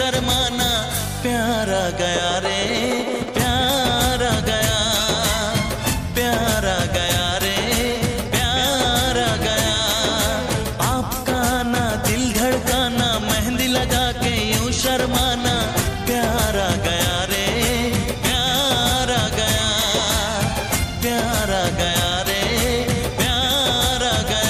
शर्माना, प्यार आ गया रे, प्यार आ गया, प्यार आ गया रे, प्यार आ गया। आपका ना दिल धड़काना, मेहंदी लगा के यूं शर्माना, प्यार आ गया रे, प्यार आ गया, प्यार आ गया रे, प्यार आ गया।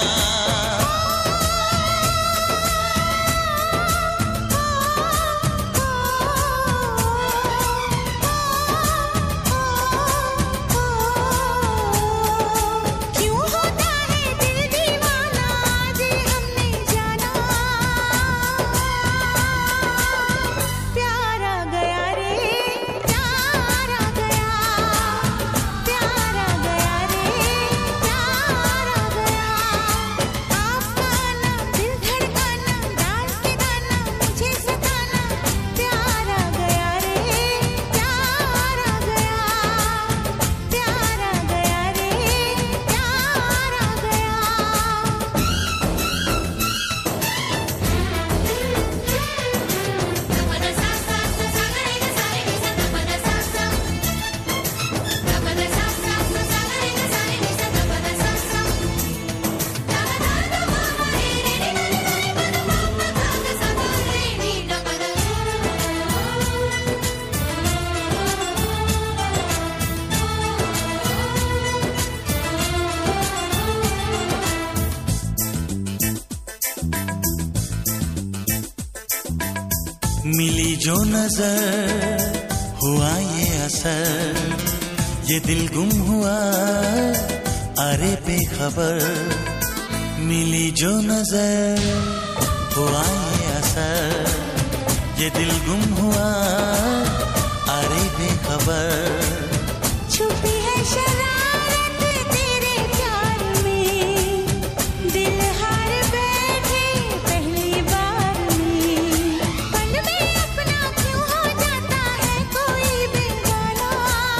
मिली जो नजर हुआ ये असर, ये दिल गुम हुआ अरे बेखबर। मिली जो नजर हुआ ये असर, ये दिल गुम हुआ अरे बेखबर। छुपी है शरारत तेरे प्यार में, दिल हार बैठे पहली बार में। पल में अपना क्यों हो जाता है कोई बेगाना,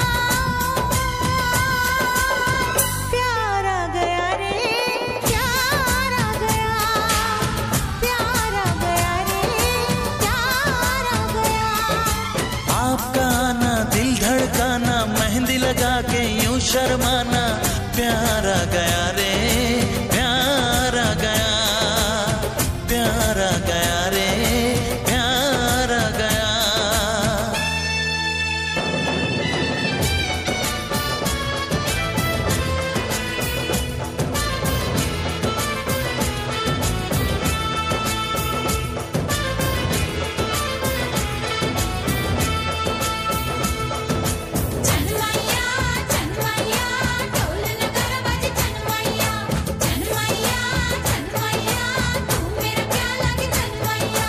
प्यार आ गया रे, प्यार आ गया, प्यार आ गया रे, प्यार आ गया। आपका आना दिल धड़काना, मेहंदी लगा के यूं शर्माना, प्यार आ गया रे, प्यार आ गया, प्यार आ गया रे, प्यार आ गया। चनमैया चनमैया ढोल नगर बज, चनमैया चनमैया चनमैया तू मेरा क्या लगे चनमैया।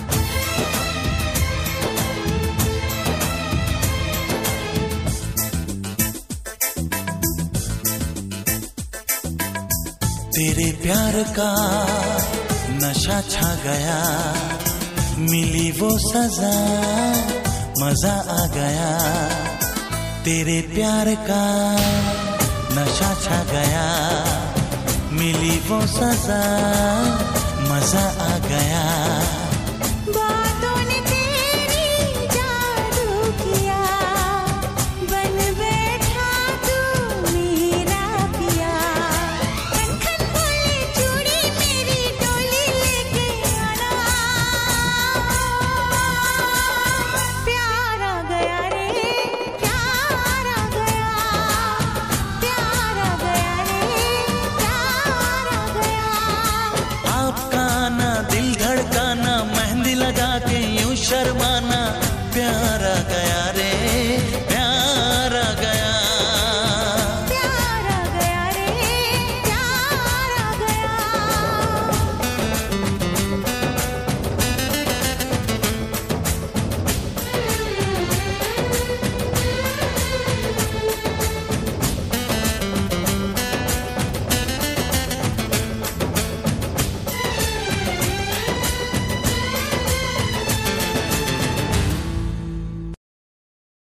तेरे प्यार का नशा छा गया, मिली वो सजा मजा आ गया। तेरे प्यार का नशा छा गया, मिली वो सजा मजा आ गया।